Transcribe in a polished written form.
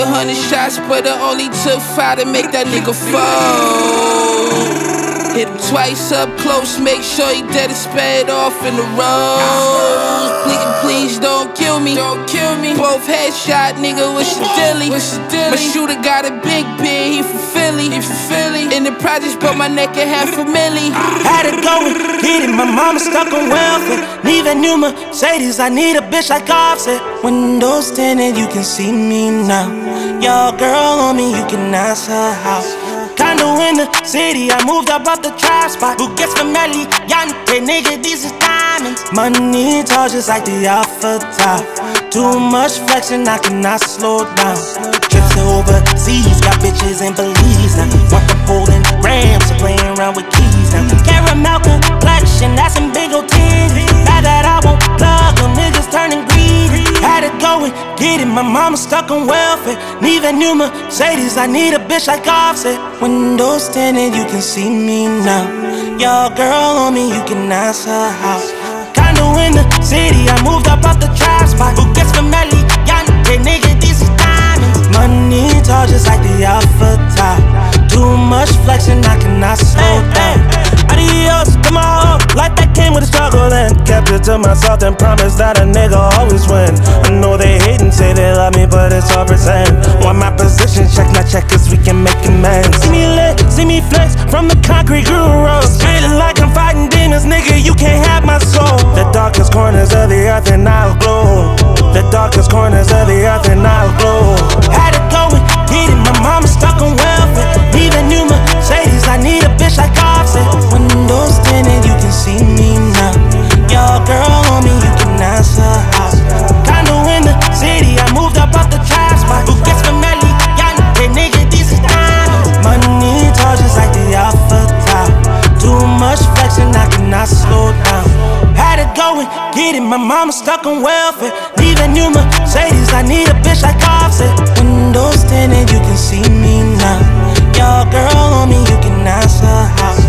100 shots, but it only took 5 to make that nigga fold. Hit him twice up close, make sure he dead and sped off in the road. Please don't kill me. Both headshot, nigga, what's your dilly? My shooter got a big beard, he from Philly. In the projects, but my neck at $500,000. Had to go and get it, my mama stuck on welfare. Need a new Mercedes, I need a bitch like Offset. Windows tinted, you can see me now. Your girl on me, you can ask her house. Condo in the city, I moved up off the trap spot. Who gets familiar? Yante, nigga, these is diamonds. Money tall just like the Alpha top. Too much flexing, I cannot slow down. Trips to overseas, got bitches in Belize now. Want them holding grams, playing around with keys now. Caramel complexion, that's some big old titties. Now that I won't plug them, niggas turning greedy. Had to go and get it, my mama stuck on welfare. Need a new Mercedes, I need a bitch like Offset. Windows tinted, you can see me now. Your girl on me, you can ask her house. Condo in the city, I moved up off the trap spot. Who gets familiar? Yante, nigga, these is diamonds. Money tall just like the Alpha top. Too much flexing, I cannot slow down. Adios to my whole life that came with a struggle, and kept it to myself and promised that a nigga always win. I know they hate and say they love me, but it's all pretend. Want my position, check my check, cause we can make amends. See me lit, see me flex from the concrete grew roads. Feeling like I'm fighting demons, nigga, you can't have my soul. The darkest corners of the earth and I'll glow. The darkest corners of the earth and I'll glow. Had to go and get it, my mama stuck on welfare. Need a new Mercedes, I need a bitch like Offset. Windows tinted, you can see me now. Your girl on me, you can ask her house. Condo in the city, I moved up off the trap spot. Who gets familiar? Yante, nigga, these is diamonds. Money tall just like the Alpha top. Too much flexing, I cannot slow down. Had to go and get it, my mama stuck on welfare. Need a new Mercedes, I need a bitch like Offset. Windows tinted, you can see me now. Your girl on me, you can ask her house.